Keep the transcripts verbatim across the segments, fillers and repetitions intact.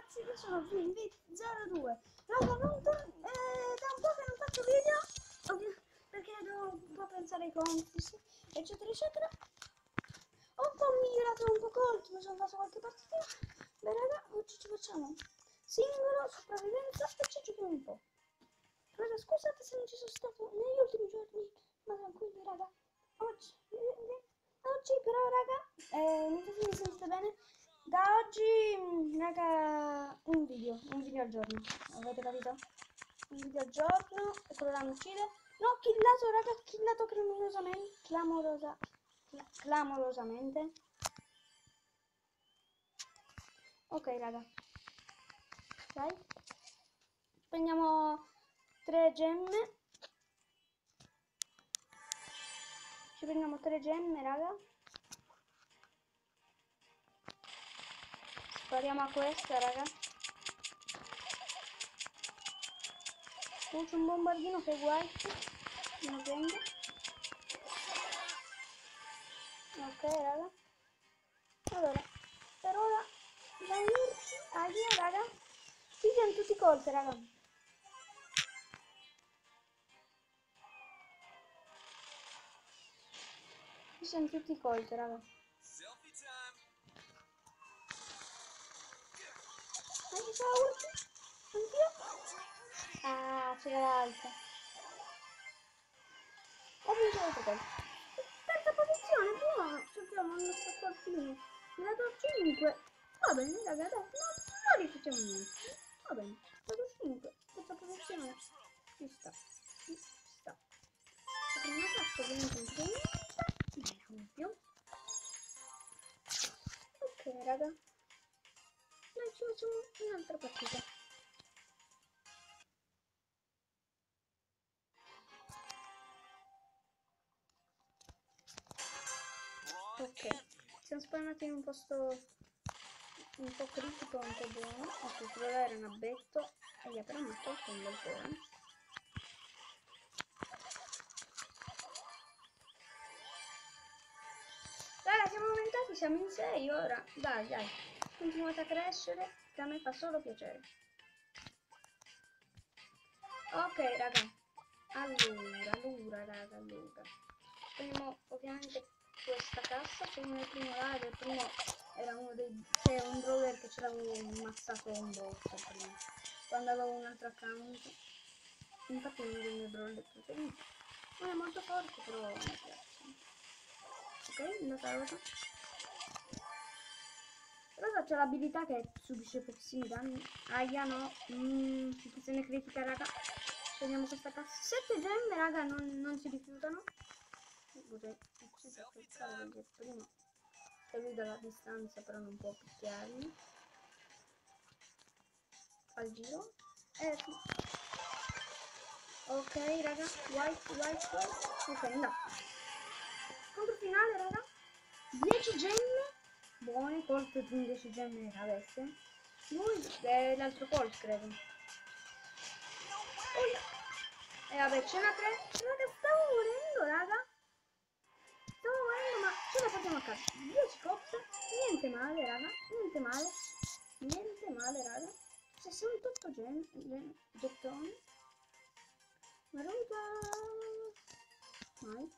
ragazzi, io sono Vinvit zero due. Raga, non tor- eh, da un po' che non faccio video, ovvio, perché devo un po' pensare ai conti, eccetera eccetera. Ho un po' migliorato un po' Colt, mi sono fatto qualche partitina. Beh raga, oggi ci facciamo singolo, sopravvivenza e ci giochiamo un po'. Raga, scusate se non ci sono stato negli ultimi giorni, ma tranquilli raga. Oggi, eh, oggi però raga, eh, non so se mi sentite bene. Da oggi, raga, un video, un video al giorno, avete capito? Un video al giorno, e quello là mi uccide. No, killato, raga, killato clamorosamente, clamorosa, cl clamorosamente. Ok, raga. Dai. Prendiamo tre gemme. Ci prendiamo tre gemme, raga. Spariamo a questa, raga. Oh, c'è un bombardino che è white. Non prendo. Ok, raga. Allora, per ora da unirci a via, raga. Qui siamo tutti colte, raga. Qui siamo tutti colte, raga. Anche se la ulti? Anch'io? Ah, c'era l'altra. E vince l'altro gol. Terza posizione, buono. Giochiamo il nostro fortino. Mi ha dato cinque. Va bene, raga, dai. No, non rifacciamo niente. Va bene. Dato cinque. Terza posizione. Ci sta. Ci sta. La prima cassa ovviamente non c'è niente. Bene, ovvio. Ok, raga. Noi ci facciamo un'altra partita. Ok, siamo spawnati in un posto un po' critico, un po' buono. Ok, quello là era un abbetto. E gli ha però mi ha tolto un bel po', eh. Raga, siamo aumentati, siamo in sei ora. Dai, dai. Continuate a crescere, che a me fa solo piacere. Ok, raga. Allora, allora, raga, allora. Prendiamo ovviamente questa cassa. C'è uno del primo là, del primo era uno dei... c'è un brawler che ce l'avevo ammazzato un botto prima. Quando avevo un altro account. Infatti è uno dei miei brawler preferiti. Non è molto forte, però mi piace. Ok, andata rosa. Rosa c'è l'abilità che subisce pochissimi danni. Aia no. Mmm, situazione critica, raga. Prendiamo questa cassa. sette gemme, raga, non, non si rifiutano. Vorrei uccidere quel cavolo che prima. Che lui dalla distanza però non può picchiarmi. Al giro. Eh sì. Ok, raga. White, white, white. Ok, andato. Scontro finale, raga. dieci gemme. Buone, Colt dieci gemme avesse. Lui è l'altro Colt, credo. Oh, e vabbè, ce n'ha tre. Raga, stavo morendo, raga. Stavo morendo, ma ce la portiamo a casa. dieci coppe. Niente male, raga. Niente male. Niente male, raga. sessantotto gemme, gemme, gettoni. Maruta. Mai.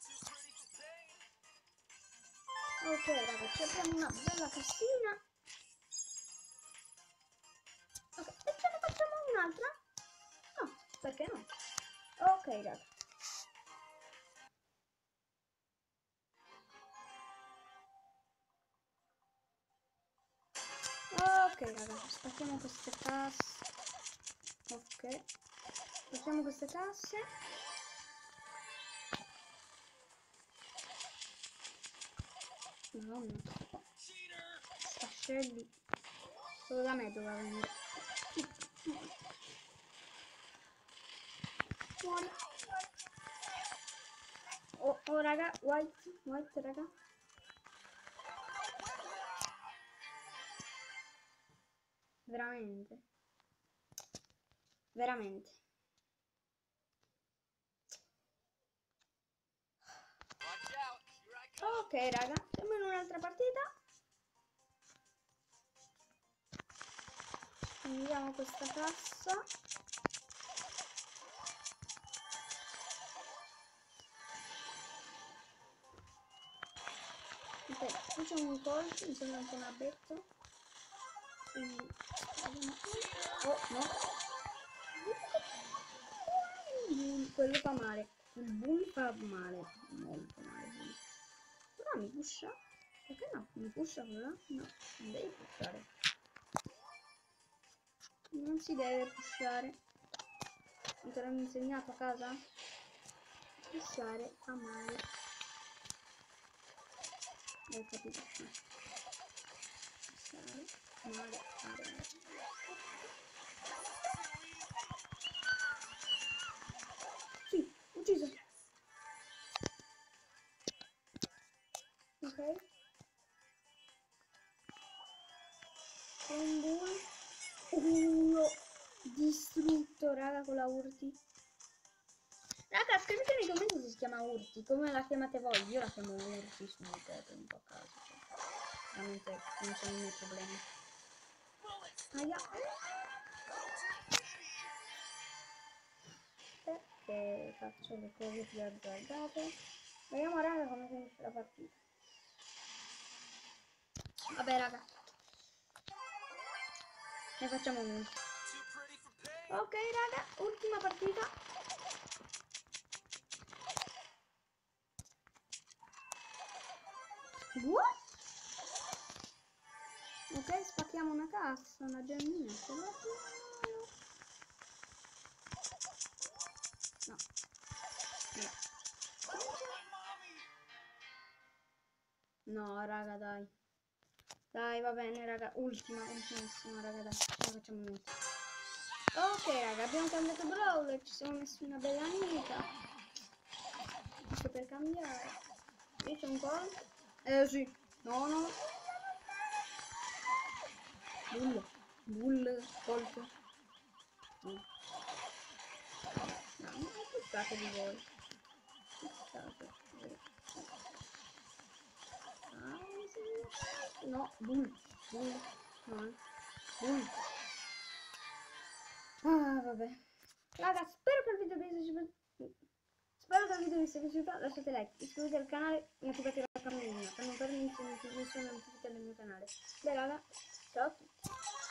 Ok, raga, ci apriamo una bella cassina. Ok, e ce ne facciamo un'altra? No, perché no? Ok, raga. Ok, raga, spacchiamo queste casse. Ok. Facciamo queste casse. Madonna. Sfascelli. Solo da me doveva venire. Buona. Oh, oh raga, white, white raga. Veramente. Veramente. Ok raga, siamo in un'altra partita. Prendiamo questa cassa. Ok, facciamo un colpo, mi sembra un po' un abbetto. Quindi oh no. Mm, quello fa male. Il bull fa male. Molto male. Bull. Però mi pusha? Perché no? Mi pusha però? No, non devi pushare. Non si deve pushare. Non te l'hanno insegnato a casa? Pushare fa male. Hai capito? Pushare male fa male. Sì, ucciso. Ok. Un bull. Uh, distrutto, raga, con la urti. Raga, scrivete nei commenti se si chiama urti, come la chiamate voi. Io la chiamo urti su per un po' a caso. Cioè, veramente non sono i miei problemi. Aia. Perché faccio le cose più azzardate? Vediamo raga come finisce la partita. Vabbè raga, ne facciamo uno. Ok raga, ultima partita. What? Ok, spacchiamo una cassa, una gemmina. No. No. No, raga, dai. Dai, va bene, raga. Ultima, ultimissima, raga, dai. Ce la facciamo noi. Ok, raga, abbiamo cambiato brawler. Ci siamo messi una bella amica. Giusto per cambiare. Qui c'è un gol. Eh, sì. No, no. Bull. Bull. Colpo. No. No, non è più stato di voi. No, bull, bull, no, bull. Ah, vabbè. Raga, spero che il video vi sia piaciuto. Spero che il video vi sia piaciuto. Lasciate like, iscrivetevi al canale e attivate la campanellina per non perdere nessuna notifica del mio canale. Beh, raga, ciao a tutti.